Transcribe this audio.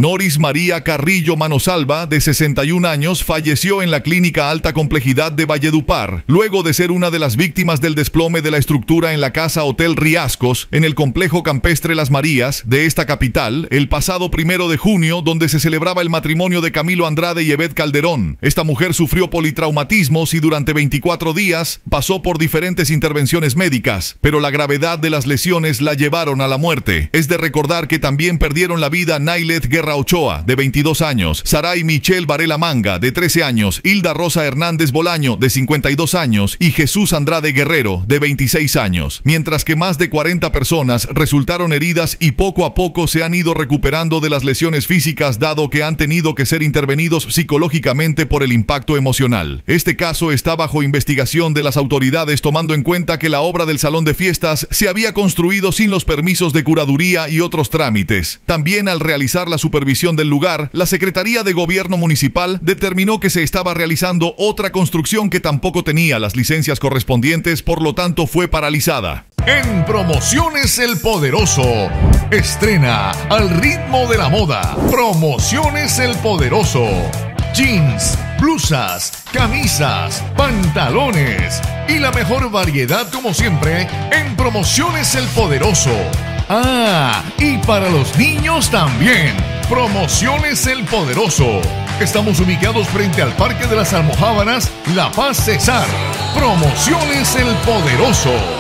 Noris María Carrillo Manosalva, de 61 años, falleció en la clínica Alta Complejidad de Valledupar, luego de ser una de las víctimas del desplome de la estructura en la casa Hotel Riascos, en el complejo campestre Las Marías de esta capital, el pasado 1 de junio, donde se celebraba el matrimonio de Camilo Andrade y Yvette Calderón. Esta mujer sufrió politraumatismos y durante 24 días pasó por diferentes intervenciones médicas, pero la gravedad de las lesiones la llevaron a la muerte. Es de recordar que también perdieron la vida Nailet Guerra Ochoa, de 22 años, Saray Michelle Varela Manga, de 13 años, Hilda Rosa Hernández Bolaño, de 52 años, y Jesús Andrade Guerrero, de 26 años, mientras que más de 40 personas resultaron heridas y poco a poco se han ido recuperando de las lesiones físicas, dado que han tenido que ser intervenidos psicológicamente por el impacto emocional. Este caso está bajo investigación de las autoridades, tomando en cuenta que la obra del salón de fiestas se había construido sin los permisos de curaduría y otros trámites. También, al realizar la supervisión del lugar, la Secretaría de Gobierno Municipal determinó que se estaba realizando otra construcción que tampoco tenía las licencias correspondientes, por lo tanto fue paralizada. En Promociones El Poderoso, estrena Al ritmo de la moda. Promociones El Poderoso. Jeans, blusas, camisas, pantalones y la mejor variedad, como siempre, en Promociones El Poderoso. Ah, y para los niños también. Promociones El Poderoso. Estamos ubicados frente al Parque de las Almojábanas, La Paz, Cesar. Promociones El Poderoso.